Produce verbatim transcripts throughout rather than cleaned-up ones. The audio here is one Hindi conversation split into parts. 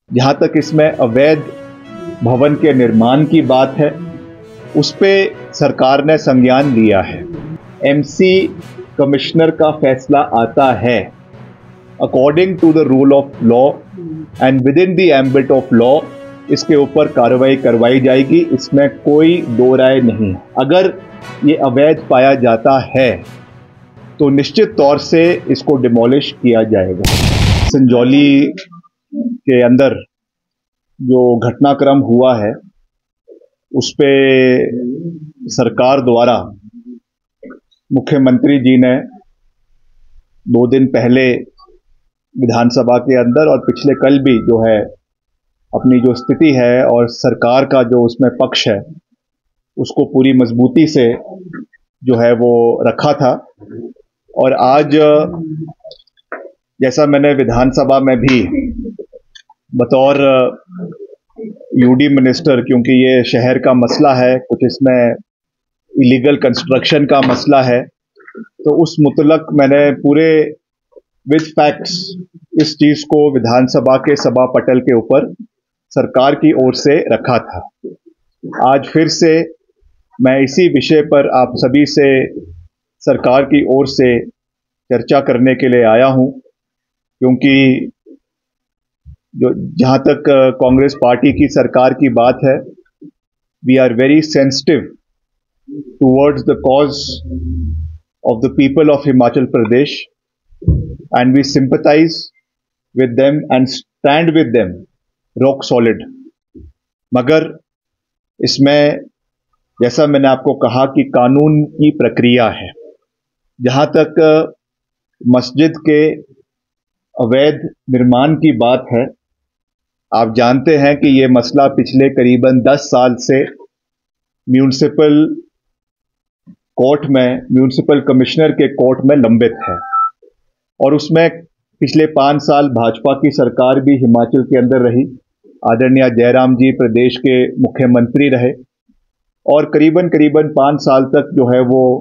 जहाँ तक इसमें अवैध भवन के निर्माण की बात है, उस पे सरकार ने संज्ञान लिया है। एमसी कमिश्नर का फैसला आता है according to the rule of law and within the ambit of law इसके ऊपर कार्रवाई करवाई जाएगी, इसमें कोई दो राय नहीं। अगर ये अवैध पाया जाता है तो निश्चित तौर से इसको डिमोलिश किया जाएगा। संजौली के अंदर जो घटनाक्रम हुआ है उस पे सरकार द्वारा मुख्यमंत्री जी ने दो दिन पहले विधानसभा के अंदर और पिछले कल भी जो है अपनी जो स्थिति है और सरकार का जो उसमें पक्ष है उसको पूरी मजबूती से जो है वो रखा था। और आज जैसा मैंने विधानसभा में भी बतौर यूडी मिनिस्टर, क्योंकि ये शहर का मसला है, कुछ इसमें इलीगल कंस्ट्रक्शन का मसला है, तो उस मुतलक मैंने पूरे विद फैक्ट्स इस चीज़ को विधानसभा के सभा पटल के ऊपर सरकार की ओर से रखा था। आज फिर से मैं इसी विषय पर आप सभी से सरकार की ओर से चर्चा करने के लिए आया हूं, क्योंकि जो जहां तक कांग्रेस पार्टी की सरकार की बात है, we are very sensitive towards the cause of the people of Himachal Pradesh and we sympathise with them and stand with them rock solid. मगर इसमें जैसा मैंने आपको कहा कि कानून की प्रक्रिया है। जहां तक मस्जिद के अवैध निर्माण की बात है, आप जानते हैं कि ये मसला पिछले करीबन दस साल से म्यूनिसिपल कोर्ट में, म्यूनिसिपल कमिश्नर के कोर्ट में लंबित है। और उसमें पिछले पाँच साल भाजपा की सरकार भी हिमाचल के अंदर रही, आदरणीय जयराम जी प्रदेश के मुख्यमंत्री रहे और करीबन करीबन पाँच साल तक जो है वो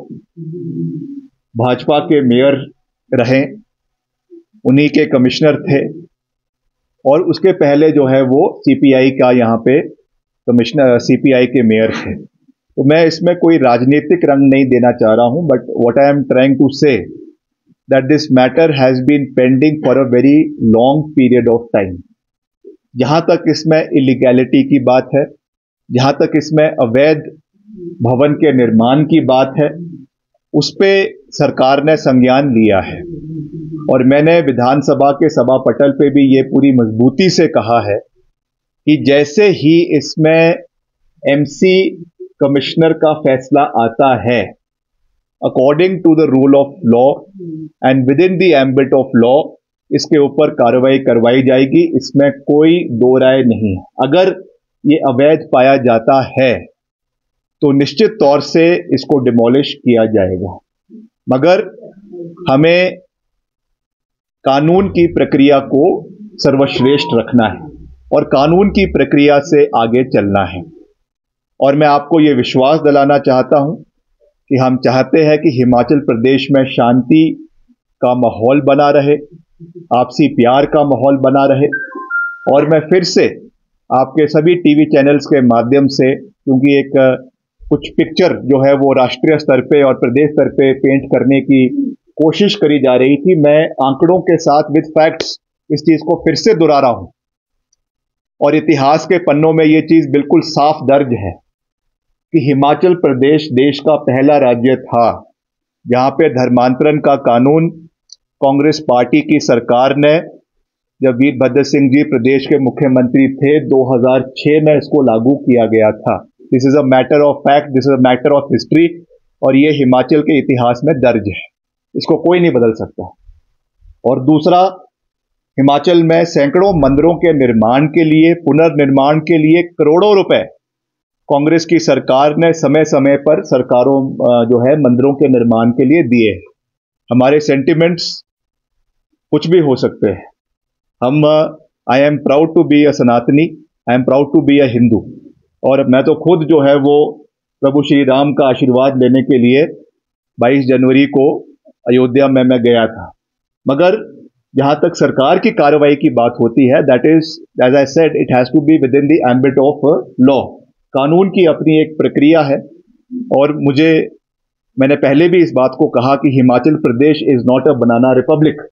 भाजपा के मेयर रहे, उन्हीं के कमिश्नर थे। और उसके पहले जो है वो सीपीआई का यहाँ पे कमिश्नर, सीपीआई के मेयर थे। तो मैं इसमें कोई राजनीतिक रंग नहीं देना चाह रहा हूँ, but what I am trying to say that this matter has been pending for a very long period of time. जहाँ तक इसमें इलीगैलिटी की बात है, जहाँ तक इसमें अवैध भवन के निर्माण की बात है, उस पे सरकार ने संज्ञान लिया है। और मैंने विधानसभा के सभा पटल पे भी ये पूरी मजबूती से कहा है कि जैसे ही इसमें एमसी कमिश्नर का फैसला आता है according to the rule of law and within the ambit of law इसके ऊपर कार्रवाई करवाई जाएगी, इसमें कोई दो राय नहीं है। अगर ये अवैध पाया जाता है तो निश्चित तौर से इसको डिमोलिश किया जाएगा। मगर हमें कानून की प्रक्रिया को सर्वश्रेष्ठ रखना है और कानून की प्रक्रिया से आगे चलना है। और मैं आपको ये विश्वास दिलाना चाहता हूं कि हम चाहते हैं कि हिमाचल प्रदेश में शांति का माहौल बना रहे, आपसी प्यार का माहौल बना रहे। और मैं फिर से आपके सभी टीवी चैनल्स के माध्यम से, क्योंकि एक कुछ पिक्चर जो है वो राष्ट्रीय स्तर पे और प्रदेश स्तर पे पेंट करने की कोशिश करी जा रही थी, मैं आंकड़ों के साथ विद फैक्ट्स इस चीज को फिर से दोहरा रहा हूं। और इतिहास के पन्नों में ये चीज बिल्कुल साफ दर्ज है कि हिमाचल प्रदेश देश का पहला राज्य था जहां पे धर्मांतरण का कानून कांग्रेस पार्टी की सरकार ने, जब वीरभद्र सिंह जी प्रदेश के मुख्यमंत्री थे, दो हज़ार छह में इसको लागू किया गया था। This is a matter of fact, this is a matter of history, और ये हिमाचल के इतिहास में दर्ज है, इसको कोई नहीं बदल सकता। और दूसरा, हिमाचल में सैकड़ों मंदिरों के निर्माण के लिए, पुनर्निर्माण के लिए करोड़ों रुपए कांग्रेस की सरकार ने समय समय पर सरकारों जो है मंदिरों के निर्माण के लिए दिए हैं। हमारे सेंटिमेंट्स कुछ भी हो सकते हैं। हम I am proud to be a Sanatani, I am proud to be a Hindu. और मैं तो खुद जो है वो प्रभु श्री राम का आशीर्वाद लेने के लिए बाईस जनवरी को अयोध्या में मैं गया था। मगर जहां तक सरकार की कार्रवाई की बात होती है, that is as I said it has to be within the ambit of law. कानून की अपनी एक प्रक्रिया है, और मुझे मैंने पहले भी इस बात को कहा कि Himachal Pradesh is not a banana Republic.